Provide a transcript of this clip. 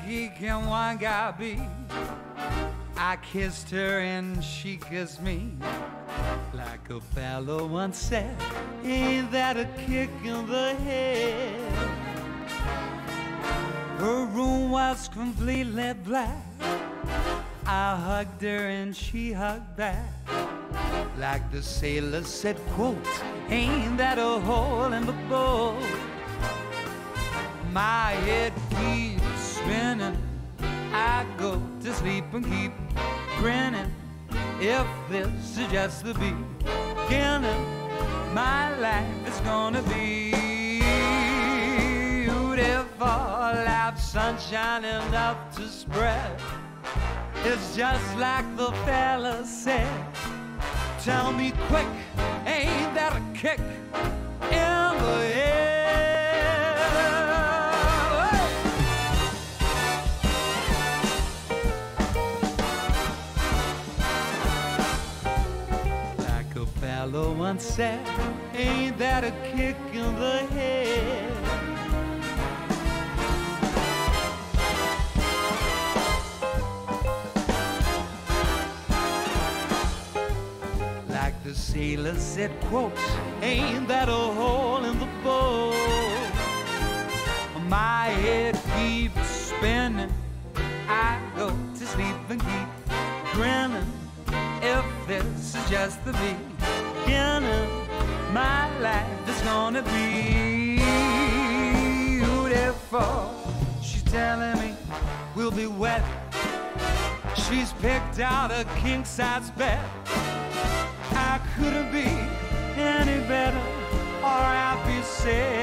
geek and one guy B. I kissed her and she kissed me. Like a fellow once said, ain't that a kick in the head? Her room was completely black. I hugged her and she hugged back. Like the sailor said, quote, ain't that a hole in the boat? My head keeps spinning. I go to sleep and keep grinning. If this is just the beginning, my life is gonna be beautiful. Life sunshine enough to spread. It's just like the fella said. Tell me quick, ain't that a kick in the head? Like a fellow once said, ain't that a kick in the head? The sailor said, quote, ain't that a hole in the boat? My head keeps spinning. I go to sleep and keep grinning. If this is just the beginning, my life is gonna be beautiful. She's telling me we'll be wet. She's picked out a king-size bed. I couldn't be any better or I'd be sad.